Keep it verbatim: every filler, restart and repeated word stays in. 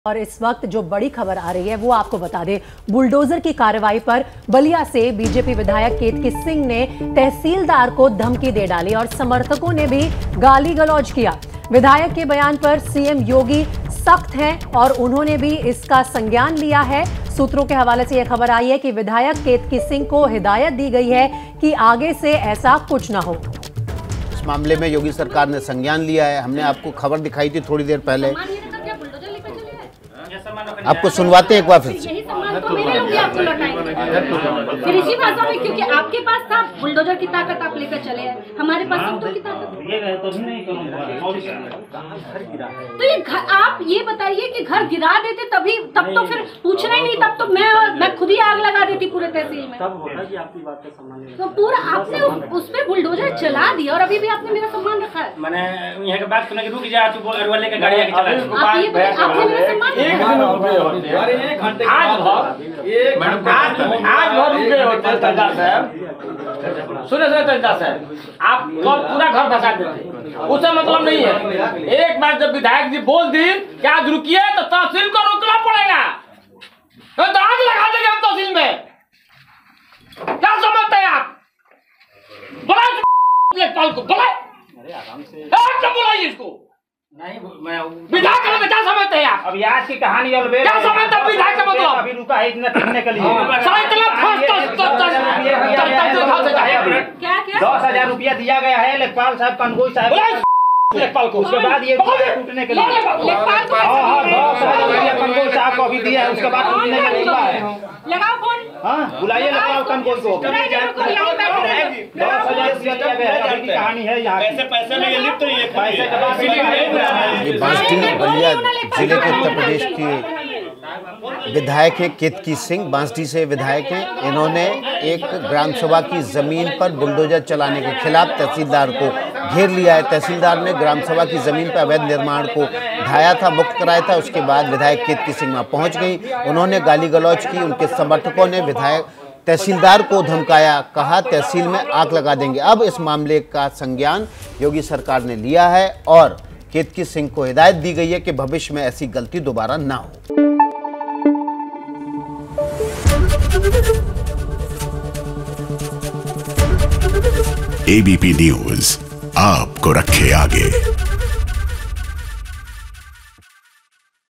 और इस वक्त जो बड़ी खबर आ रही है वो आपको बता दें। बुलडोजर की कार्रवाई पर बलिया से बीजेपी विधायक केतकी सिंह ने तहसीलदार को धमकी दे डाली और समर्थकों ने भी गाली गलौज किया। विधायक के बयान पर सीएम योगी सख्त हैं और उन्होंने भी इसका संज्ञान लिया है। सूत्रों के हवाले से यह खबर आई है कि विधायक केतकी सिंह को हिदायत दी गई है कि आगे से ऐसा कुछ न हो। इस मामले में योगी सरकार ने संज्ञान लिया है। हमने आपको खबर दिखाई थी थोड़ी देर पहले, आपको सुनवाते एक बार फिर से। यही सम्मान तो मेरे होंगे, आपको लौटाएंगे फिर इसी भाषा में, क्योंकि आपके पास था बुलडोजर की ताकत, आप लेकर चले हैं, हमारे पास तो की ताकत। तो ये घर, आप ये बताइए कि घर गिरा देते तभी, तब तो फिर पूछना ही नहीं, तब तो मैं मैं खुद ही आग लगा देती पूरे तहसील में। तो पूरा आपने उस पर बुलडोजर चला दिया और अभी भी आपने मेरा सम्मान रखा है। मैंने यहाँ के बात सुना कि रुक जा, तू अरवल लेकर गाड़ी आके चला। आप ये बताइए, आपने मेरा सम्मान अरे एक घंटे आज भर आज आज भर रुके हो तहसीलदार साहब। सुने सुने तहसीलदार साहब, आप कल पूरा घर बसा देते, उससे मतलब नहीं है। एक बार जब विधायक जी बोल दी कि आज रुकिए तो तहसील को रुकना पड़ेगा, तो आग लगा देंगे हम तहसील में। क्या समझते हैं आप? बुलाए लेखपाल को, बुलाए, बुलाइए इसको। नहीं मैं विधायक का क्या समझते हैं आप? अभी आज की कहानी और क्या समझते हैं विधायक का मतलब? अभी रुका है इतना टिकने के लिए। क्या क्या दस हजार रुपया दिया गया है लेखपाल साहब, कनगोई साहब लेखपाल को, उसके बाद ये टूटने के लिए लेखपाल को दस हजार रुपया कनगोई साहब को अभी दिया है, उसके बाद टूटने के लिए लगाओ फोन। हाँ बुलाइए लेखपाल कनगोई को। दस हजार रुपया दिया गया है, अभी की कहानी है यहाँ। पैसे पैसे में ये लिफ्ट नहीं है, पैसे के बाद ये बांसडी बलिया जिले के उत्तर प्रदेश के विधायक है केतकी सिंह, बांसडी से विधायक हैं। इन्होंने एक ग्राम सभा की जमीन पर बुलडोजर चलाने के खिलाफ तहसीलदार को घेर लिया है। तहसीलदार ने ग्राम सभा की जमीन पर अवैध निर्माण को ढाया था, मुक्त कराया था। उसके बाद विधायक केतकी सिंह वहां पहुंच गई, उन्होंने गाली गलौज की। उनके समर्थकों ने विधायक तहसीलदार को धमकाया, कहा तहसील में आग लगा देंगे। अब इस मामले का संज्ञान योगी सरकार ने लिया है और केतकी सिंह को हिदायत दी गई है कि भविष्य में ऐसी गलती दोबारा ना हो। एबीपी न्यूज आपको रखे आगे।